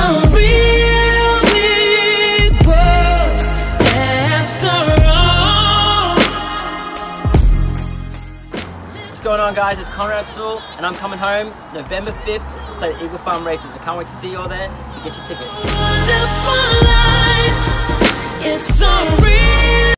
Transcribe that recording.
real big world after all. What's going on, guys? It's Conrad Sewell, and I'm coming home November 5th to play the Eagle Farm Races. I can't wait to see you all there, so get your tickets. Wonderful life, it's so real.